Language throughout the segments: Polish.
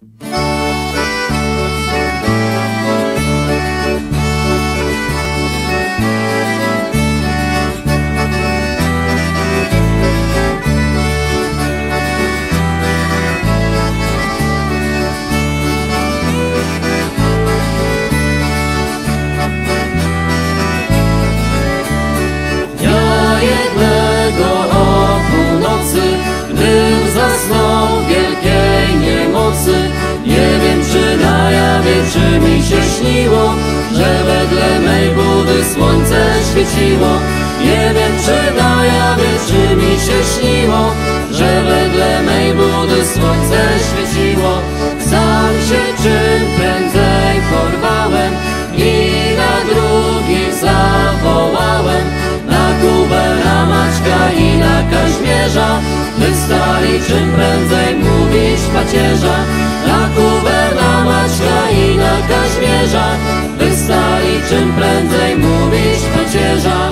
Czy mi się śniło, że wedle mej budy słońce świeciło? Nie wiem, czy na jawie, czy mi się śniło, że wedle mej budy słońce świeciło. Sam się czym prędzej porwałem i na drugich zawołałem, na Kubę, na Maćka i na Kaźmierza, by stali czym prędzej mówić pacierza. Na Kubę, na Maćka i na Kaźmierza, by stali czym prędzej mówić pacierza.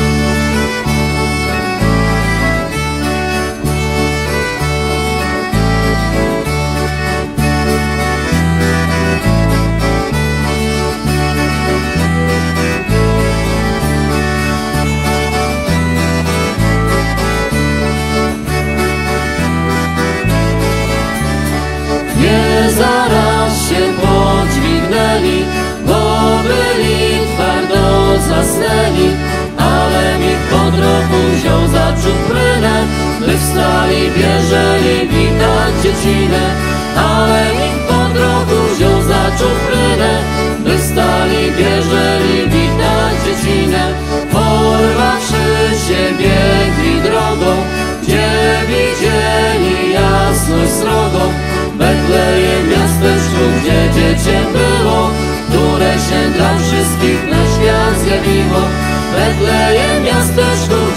Nie zaraz się podźwignęli, bo byli twardo zasnęli, ale mi po trochu wziął za czuprynę, by wstali, bieżeli witać dziecinę. Ale mi po trochu wziął za czuprynę, by wstali, bieżeli witać dziecinę. Porwawszy się biegli drogą, gdzie widzieli jasność srogą. Betlejem, miasteczku, gdzie dziecię było, które się dla wszystkich na świat zjawiło. Betlejem, miasteczku,